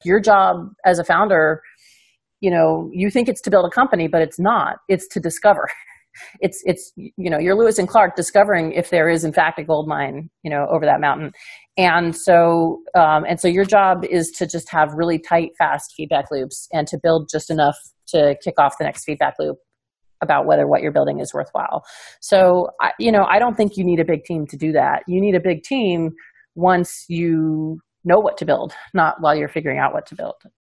your job as a founder, you think it's to build a company, but it's not. It's to discover. It's you're Lewis and Clark discovering if there is in fact a gold mine, over that mountain. And so your job is to just have really tight, fast feedback loops and to build just enough to kick off the next feedback loop about whether what you're building is worthwhile. So, I don't think you need a big team to do that. You need a big team once you know what to build, not while you're figuring out what to build.